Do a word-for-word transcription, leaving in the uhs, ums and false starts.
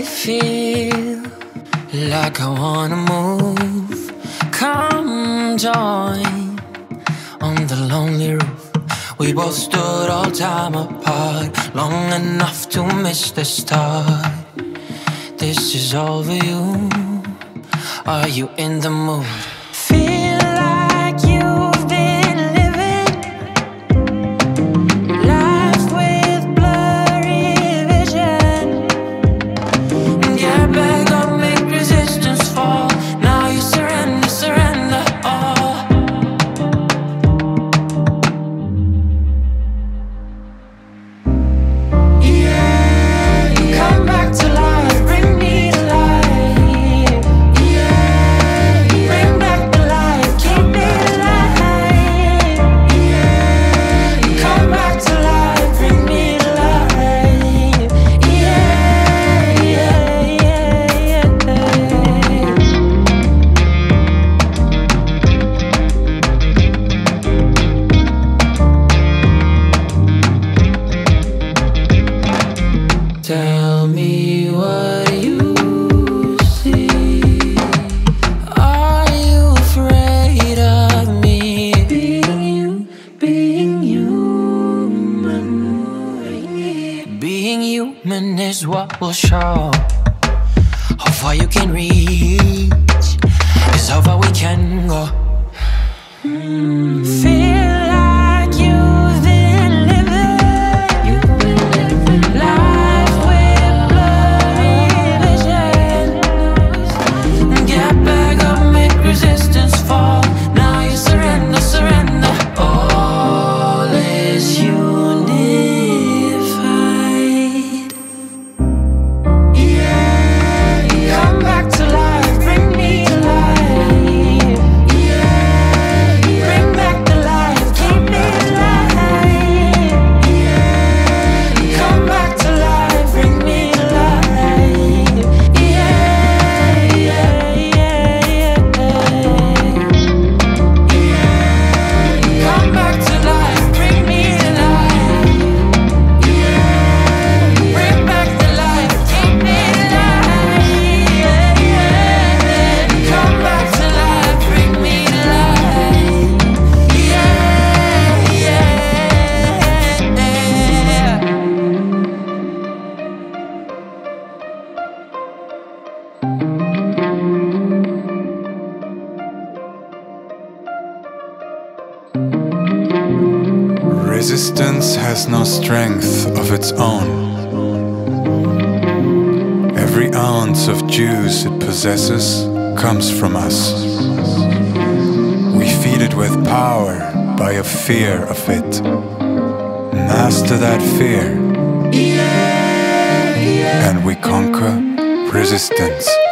feel like I wanna move. Come join on the lonely roof. We both stood all time apart, long enough to miss the start. This is all for you. Are you in the mood? Feel like you've been living life with blurry vision. Get back up, make resistance fall. Now you surrender, surrender all. Yeah, come back to life, bring me to life. Yeah, bring back the life, keep me alive. Yeah, come back to life, bring me to life. Yeah, yeah, yeah, Tell me what you see. Are you afraid of me? Being you, being human. Being human is what will show how far you can reach, is how far we can go. Feel like you've been living life with blurry vision. Get back up, make resistance fall. Now you surrender, surrender. All is unified. Yeah, come back to life, bring me to life. Yeah, bring back the life, keep me alive. Yeah, come back to life, bring me to life. Yeah, yeah, yeah, yeah. Yeah, come back to life, bring me to life. Yeah, bring back the life, keep me alive. Yeah, yeah, come back to life, bring me to life. Yeah, yeah. Resistance has no strength of its own. Every ounce of juice it possesses comes from us. We feed it with power by a fear of it. Master that fear, and we conquer resistance.